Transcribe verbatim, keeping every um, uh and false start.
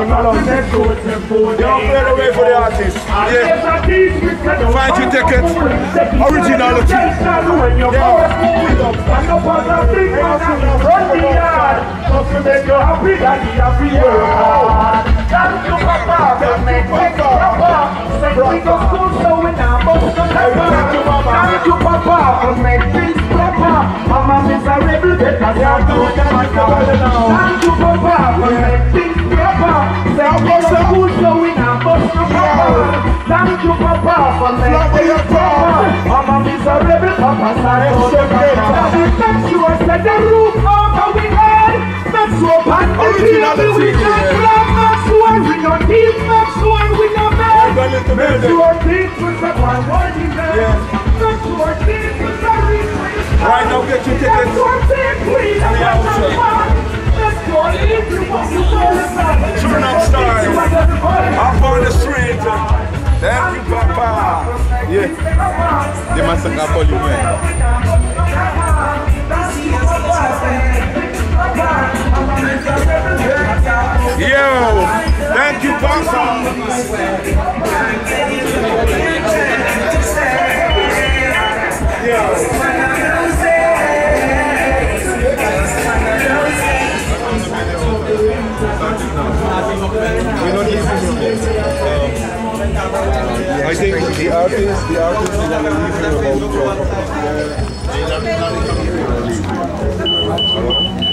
Don't play the way for the artist. Yeah. Find your ticket. Originality. Mama miserable because you're good. Thank you, Papa, for making things proper. Thank you, so good, so we now bust no proper. Thank you, Papa, for making things proper. Mama miserable, Papa, sorry for the proper. Make sure set the roof over we head. Make sure pan the table we don't grab. Make sure we don't teeth. Make sure we don't bed. Make sure teeth with the one word in there. Make sure teeth with the ring. Right now, get your tickets. Suriname style. Up on the street. Thank you, Papa. Yeah. They must have got all you man. Yo, thank you, Papa. Yeah. I think the artist, the artist is gonna leave you about